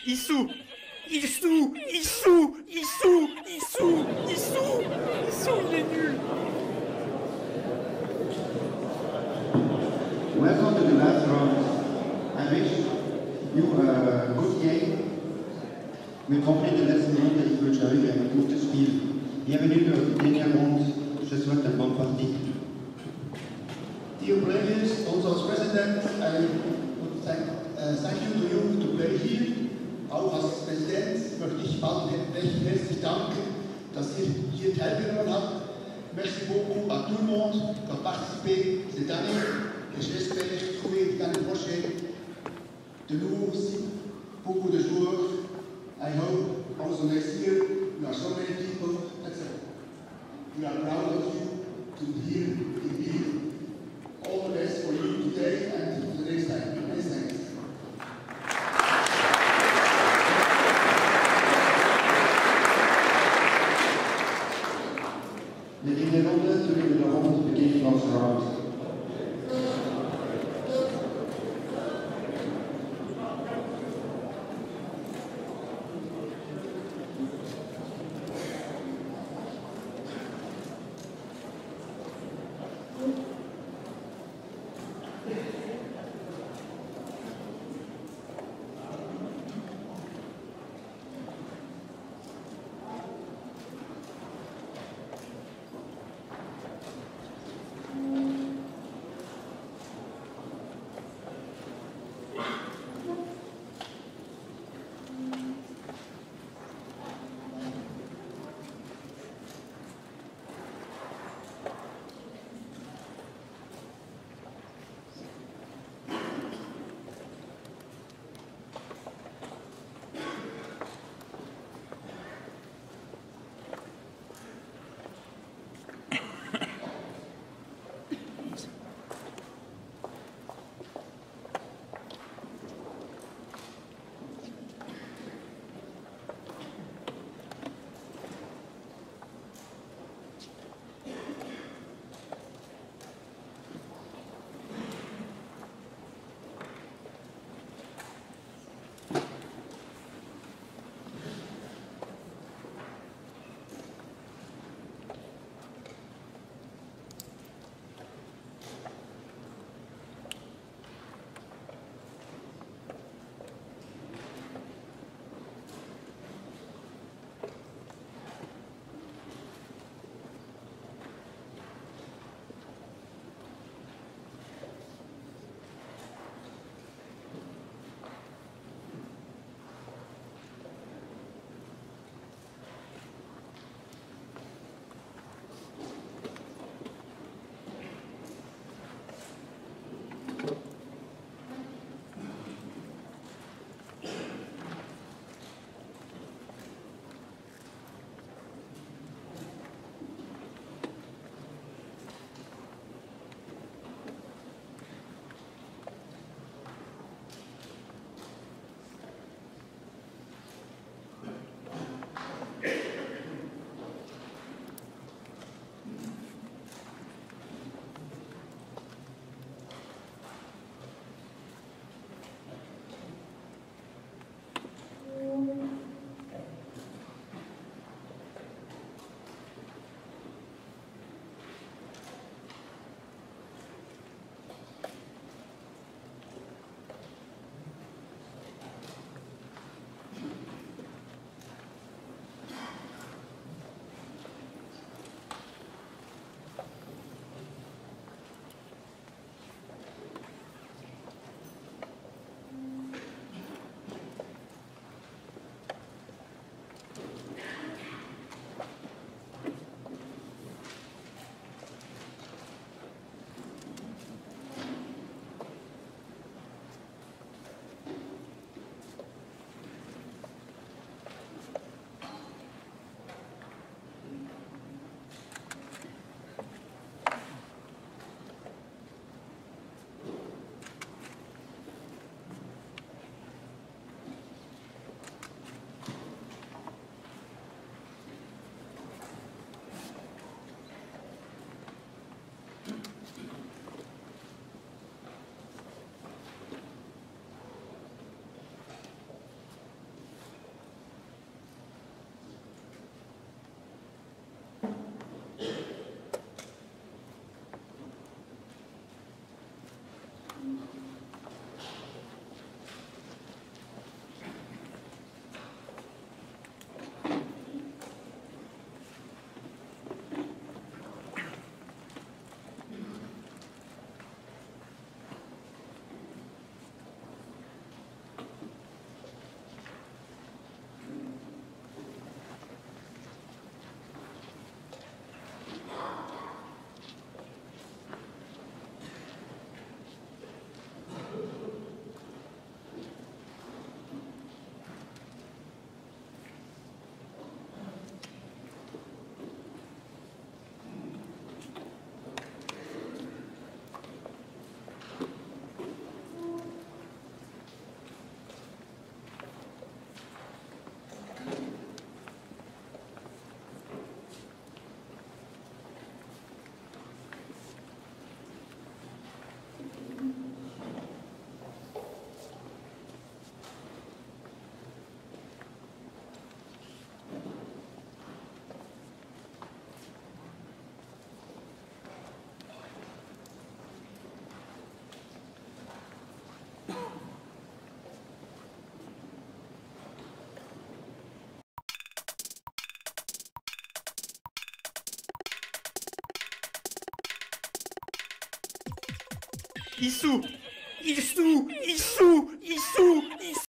Issou, Issou, Issou, Issou, Issou, Issou, Issou, il est nul. Welcome to the last round. I wish you a good game. Wir kommen in der letzten Runde. Ich wünsche euch ein gutes Spiel. Bienvenue au dernier round. Je souhaite une bonne partie. Dear players, also as president, I would thank you to you to play here. Auch als Präsident möchte ich allen recht herzlich danken, dass ihr hier teilgenommen habt. Merci beaucoup à tout le monde qui a participé cette année et j'espère trouver l'année prochaine de nouveau aussi beaucoup de joueurs. I hope also next year there are so many people that we are proud of you to hear in here. All the best for you today and for the next time. Many thanks. De eerste ronde, toen de ronde begint van round. Issou, Issou, Issou, Issou, Issou.